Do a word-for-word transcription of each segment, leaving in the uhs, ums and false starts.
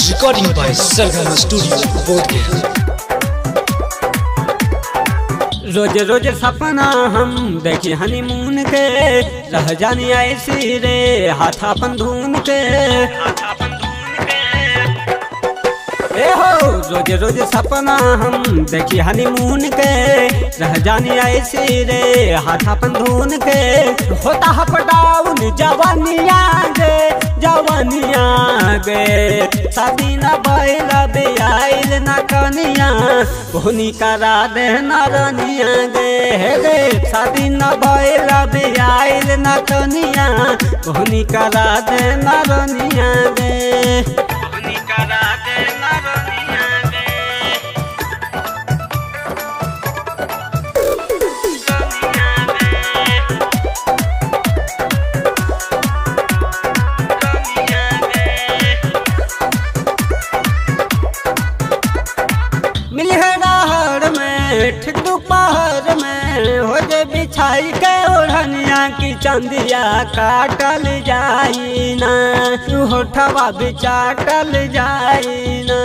Recording by Sargama Studio, Bodhgaya। रोज रोज सपना हम देखी honeymoon के रह जानी ऐसी रे हाथ अपन धून के ए हो रोज रोज सपना हम देखी हनीमून के रह जानी ऐसी रे हाथ अपन धून के होता हपटाउन जवानिया गे जवानिया गे शादी न बैला बेआइल न कनिया कोहनी करा दे नारनिया गे गे शादी न बैला बेआइल न कनिया कोहनी करा दे नारनिया गे कोहनी करा दे नारनिया गे ठीक दोपहर में हो जे बिछाई के ओढ़निया की चंदिया काटल जाई ना होठवा बिचाटल जाई ना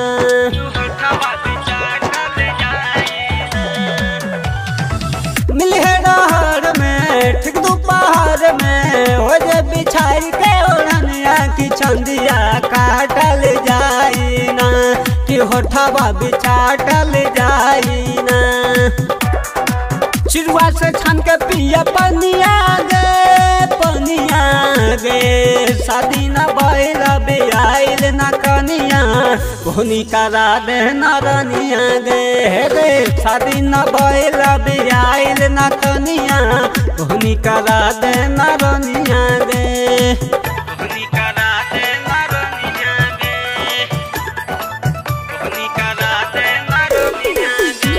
मिले रहर में ठीक दोपहर में हो जे बिछाई के ओढ़निया की चंदिया काटल जाई ना कि होठवा बिचाटल जाई ना चिड़ुआ से छान के पिया पनिया गे पनिया गे शादी न बैला बेआइल न कनिया कोहनी करा दे नारनिया गे गे शादी न बैला बेआइल न कनिया कोहनी करा दे नारनिया गे कोहनी करा दे नारनिया गे कोहनी करा दे नारनिया गे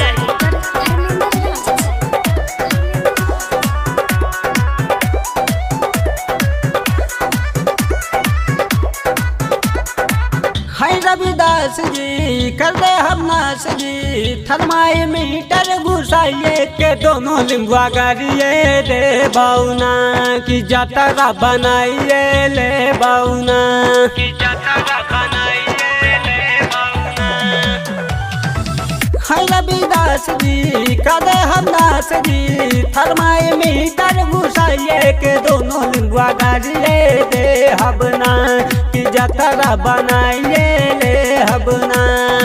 हाय रविदास जी कर दे हम नास जी थर्माई मीटर घुसाइए के दोनों लिंबुआ गाड़िए रे बाउना की जतरा बनाइए ले बाउना की जतरा बनाइए ले बाउना हाय रविदास जी कर दे हम नास जी थर्माई मीटर घुसाइए के दोनों लिंबुआ गाड़िए रे हबना जतरा बनाइए ले हबना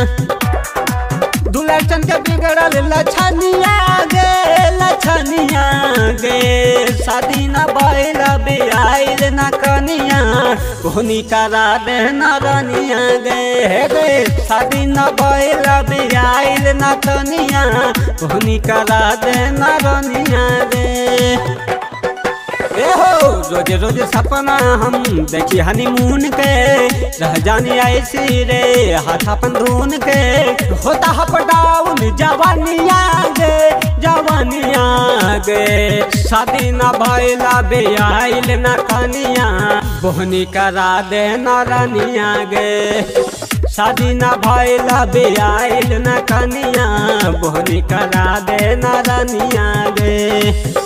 दुलर्चन के बिगड़ल लछनिया गे लछनिया गे शादी न बैला बेआइल न कनिया कोहनी करा दे नारनिया गे गे शादी न बैला बेआइल न कनिया कोहनी करा दे नारनिया गे हो रोज रोज सपना हम देखी हनीमून के रह जानी ऐसी रे हाथ अपन धून के होता हपटाउन जवानिया गे जवानिया गे शादी न बैला बेआइल न कनिया बोहनी करा दे नारनिया गे शादी न बैला बेआइल न कनिया बोहनी करा दे नारनिया गे।